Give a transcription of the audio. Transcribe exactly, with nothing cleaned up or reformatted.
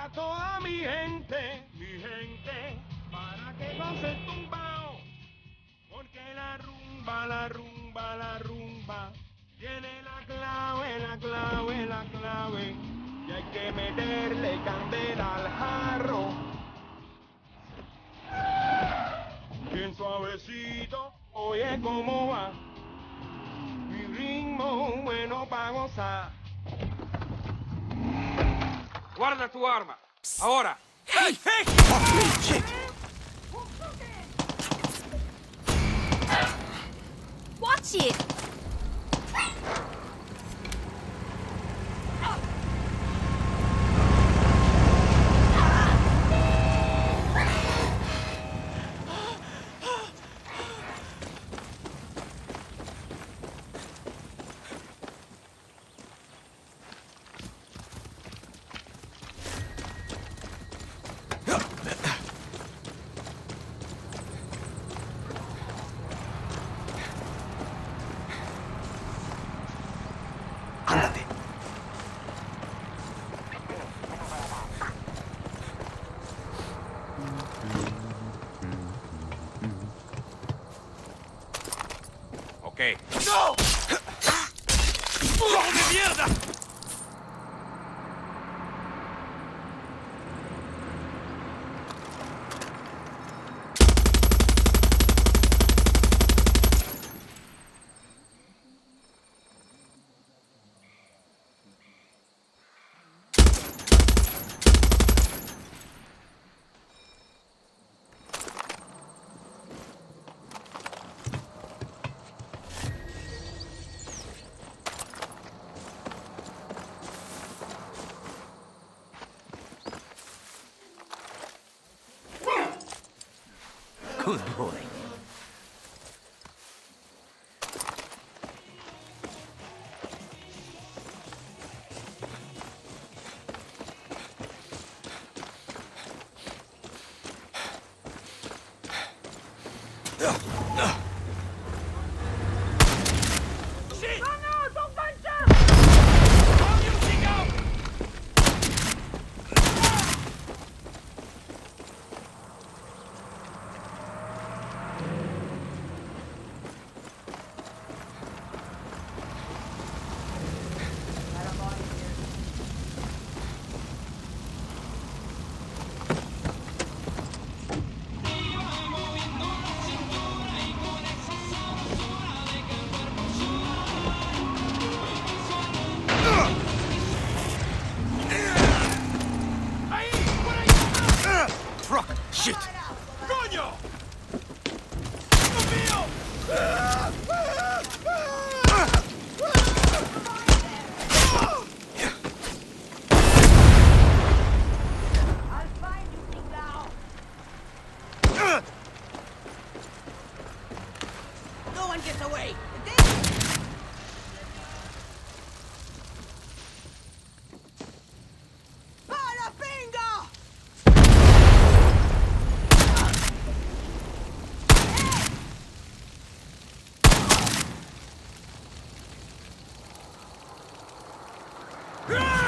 a toda mi gente, mi gente, para que goce tumbao. Porque la rumba, la rumba, la rumba, tiene la clave, la clave, la clave. Y hay que meterle candela al jarro. Bien suavecito, oye cómo va. Mi ritmo bueno pa' gozar. Guarda tu arma. Ahora. Hey! Hey! Oh, shit! Watch it! Ándate. Ok. ¡No! ¡Burro de mierda! Good boy. Truck! Shit! ¡Coño! No one gets away! Bada bingo! ¡Ah!